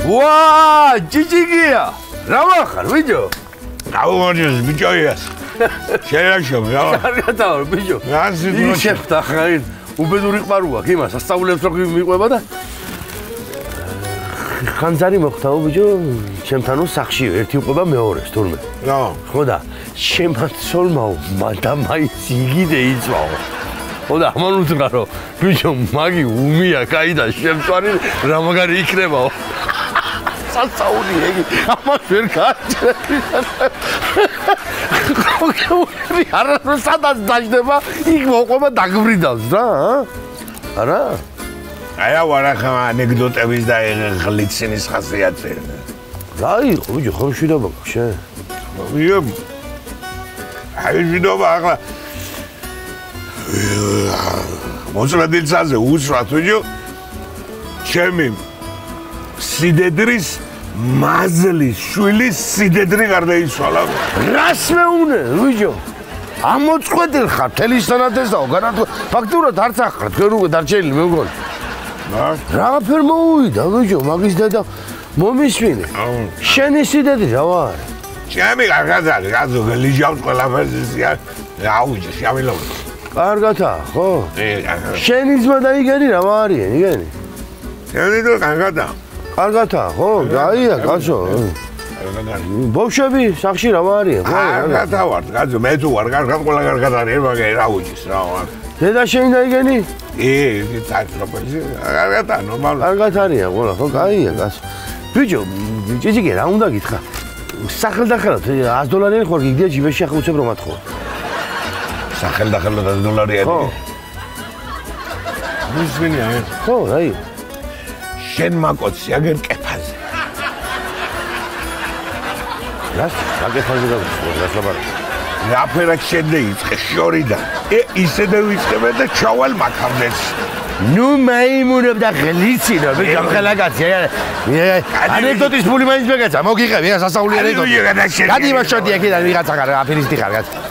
ვა, ჭიჭიკია. რა ვახარ, ბიჭო? გაუმორჯოს ბიჭოიას. შეერაშობ, რა? კარგად ვარ, ბიჭო. რას იგი შეხვდა ხა, უბედური ყმარუა, იმას ასწავლებს რო მიყვება და ხანძარი მოხდაო ბიჭო, ჩემთანო სახში ერთი უყვება მეორეს თურმე. რა? ხო და შემან ცოლმაო, მადამაის იგიდე იწვაო. ხო და ამან უთხრა რომ ბიჭო, მაგი უმია, კაი და შემწვარი რა მაგარი იქნებაო. სასაული ეგი, ამას ვერ გააჩერები. ხო, არა სადაც დაждდება, იქ მოყვება დაგვრიდავს რა, არა? აი ვარახა ანეკდოტების და ღლიცინის ხასიათზე. რა იყო ბიჭო, ხო მშვიდობა გაქვს შენ? აი მშვიდობა ახლა მოწმედილსაზე უსვათ ბიჭო ჩემი სიდედრის მაზლის შვილის სიდედრი გარდაიცვალა. რას მეუნე ბიჭო? ამოწყვეტილ ხარ თელის სანათესაო განათო ფაქტურად არც ახლა თქვენ უკვე დარჩენილი მე მგონი. Rāpēr mōida, bīģo, magis dēdā momīsvīni. Šeni sīdēdi, žavāri. Šemi kargatā, kādu līdžāvs qalāpēs, jāuģis, jāmilōgi. Kargatā, ხო? Šeni izmadā igeni, žavāri, igeni. Šeni to kargatā. Kargatā, ხო? Gaia, kāso. Bovšebi, sakši, žavāri. Kargatā vārds, kādu metu vārds, kādu kargatā, jāuģis, žavāri. Dēdā šeni da igeni? წაიწროპელი კარგადა ნორმალურად კარგად არია ყველა ხო კაია გასო ბიჭო ჭიჭიკი რა უნდა გითხრა სახელდახელად $100 ხوار გიგდია ჯიბეში ახლა უცებ რომ მათხოვ სახელდახელად $100 ხო მისვინია ხო რაი შენ მაკოცი აგერ კეფაზე რას კეფაზე გასაბარ რაფერად შედეიწყე შორიდან ისედე ვიწყებე და ჩავალ მაქამდეში ნუ მაიმუნებ და ღლიცინო ბიჭო ხელა კაცი ანეკდოტის ფული მაინც მეგაცა მოგიღები რა სასაული ანეკდოტი გადი იმას შოდი აქედან ვიღაცა ხარ აფერისტი ხარ კაცი